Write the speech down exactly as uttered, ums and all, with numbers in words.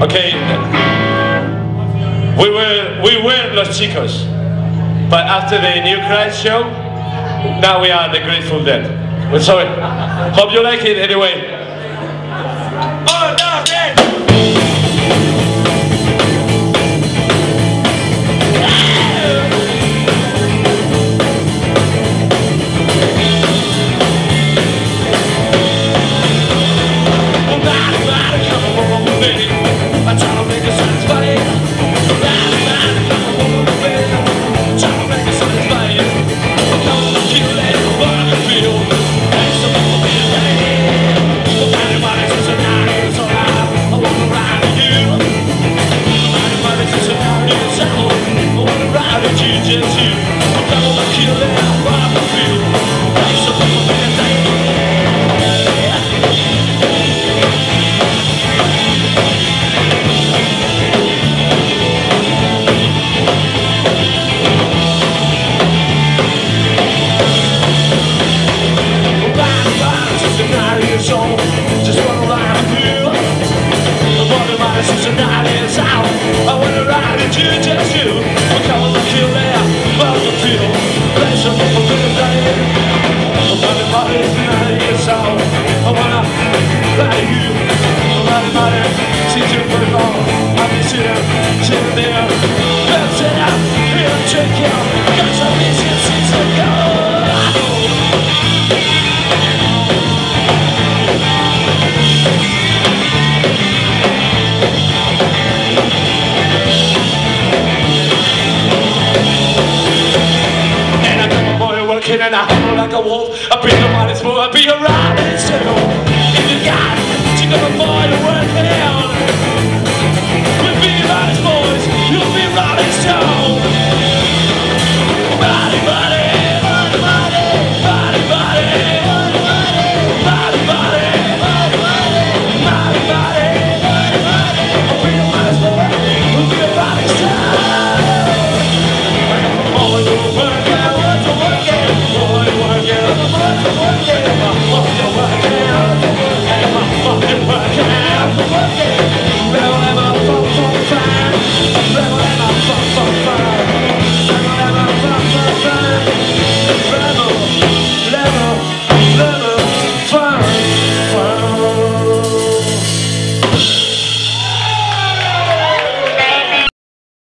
Okay, we were we were Los Chicos, but after the New Christ show, now we are the Grateful Dead. We're sorry. Hope you like it anyway. Oh no, man! And I howl like a wolf. I be the one that's more, I be a riding circle. If you got chicken a boy to work it out, we'll be riding boys, you'll be riding stone. Body, body, body, body, body, body, body, body, body, body, body, body. I'll be the one that's more, we'll be a riding stone. I got the boy to work out, to work it. Boy, work it, boy, work it.